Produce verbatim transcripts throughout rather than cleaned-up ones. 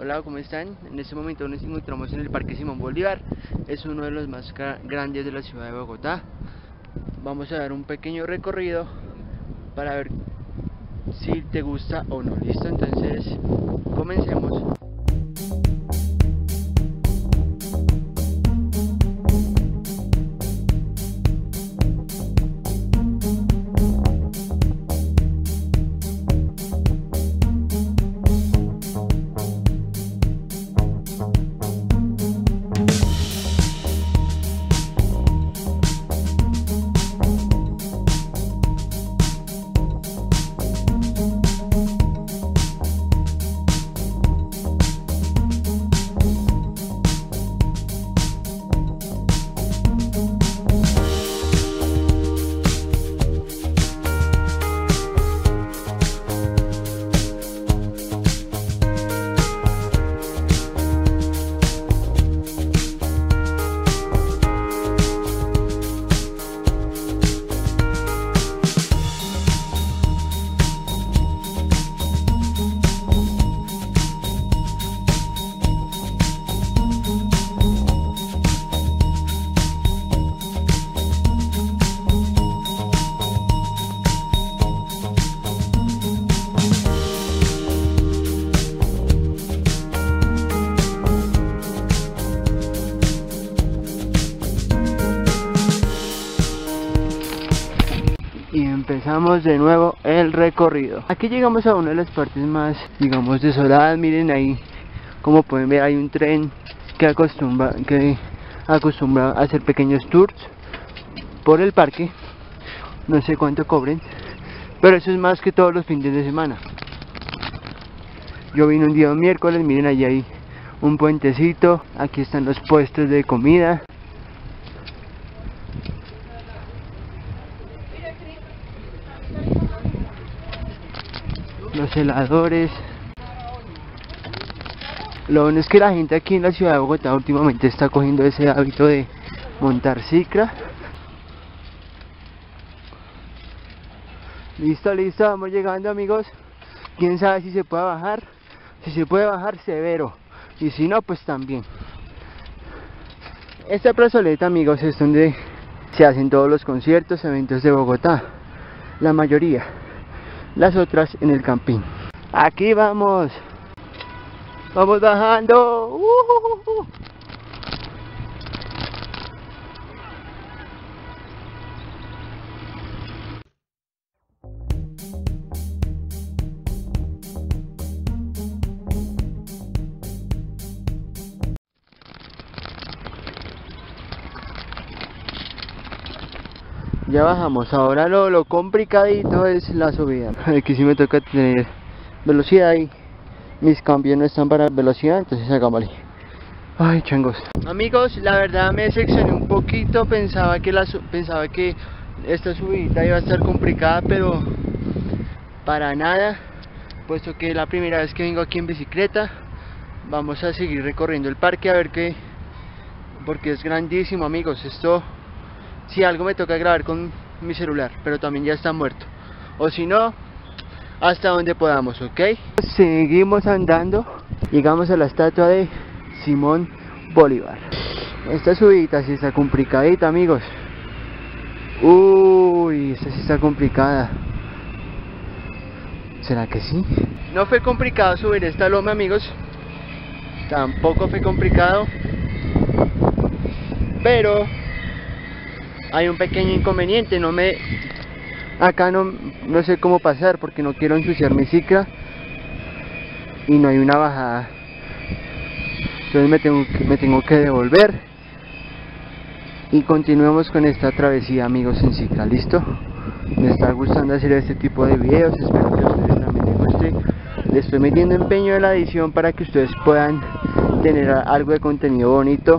Hola, ¿cómo están? En este momento nos encontramos en el Parque Simón Bolívar. Es uno de los más grandes de la ciudad de Bogotá. Vamos a dar un pequeño recorrido para ver si te gusta o no. ¿Listo? Entonces, comencemos. Y empezamos de nuevo el recorrido. Aquí llegamos a una de las partes más, digamos, desoladas. Miren ahí, como pueden ver, hay un tren que acostumbra, que acostumbra a hacer pequeños tours por el parque. No sé cuánto cobren, pero eso es más que todos los fines de semana. Yo vine un día miércoles. Miren, allí hay un puentecito. Aquí están los puestos de comida. Los heladores. Lo bueno es que la gente aquí en la ciudad de Bogotá últimamente está cogiendo ese hábito de montar cicla. Listo, listo, vamos llegando, amigos. Quién sabe si se puede bajar. Si se puede bajar, severo, y si no, pues también. Esta plazoleta, amigos, es donde se hacen todos los conciertos, eventos de Bogotá. La mayoría. Las otras en el campín. Aquí vamos. Vamos bajando. Uh-huh. Ya bajamos. Ahora lo, lo complicadito es la subida. Aquí sí me toca tener velocidad y mis cambios no están para velocidad, entonces hagámosle. Ay, changos. Amigos, la verdad me decepcioné un poquito. Pensaba que la pensaba que esta subida iba a estar complicada, pero para nada, puesto que es la primera vez que vengo aquí en bicicleta. Vamos a seguir recorriendo el parque a ver qué, porque es grandísimo, amigos. Esto, si algo, me toca grabar con mi celular, pero también ya está muerto. O si no, hasta donde podamos, ¿ok? Seguimos andando. Llegamos a la estatua de Simón Bolívar. Esta subida sí está complicadita, amigos. Uy, esta sí está complicada. ¿Será que sí? No fue complicado subir esta loma, amigos. Tampoco fue complicado, pero hay un pequeño inconveniente. No me acá no, no sé cómo pasar porque no quiero ensuciar mi cicla y no hay una bajada, entonces me tengo que, me tengo que devolver y continuemos con esta travesía, amigos, en cicla. ¿Listo? Me está gustando hacer este tipo de videos, espero que a ustedes también les guste. Le estoy metiendo empeño en la edición para que ustedes puedan tener algo de contenido bonito.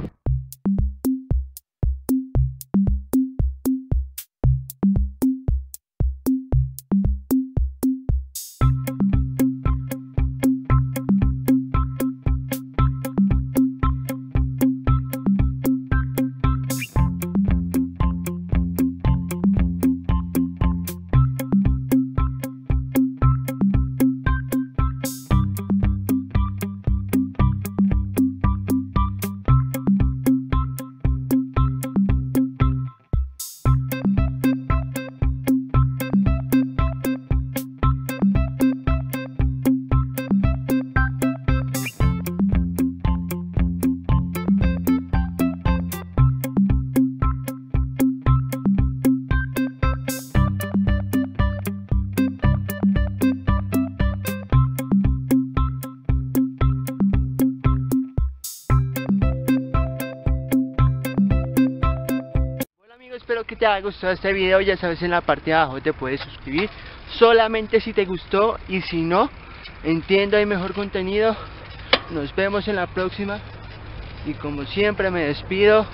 espero que te haya gustado este video. Ya sabes, en la parte de abajo te puedes suscribir solamente si te gustó, y si no, entiendo, hay mejor contenido. Nos vemos en la próxima, y como siempre me despido.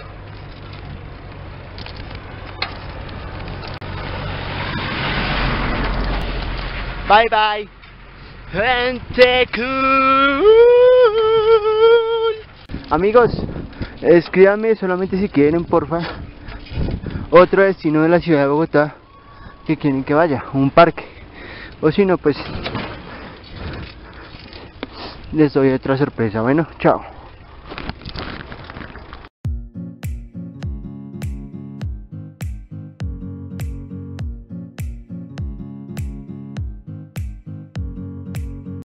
Bye bye, gente cool. Amigos, escríbanme solamente si quieren, porfa, otro destino de la ciudad de Bogotá que quieren que vaya, un parque, o si no, pues les doy otra sorpresa. Bueno, chao.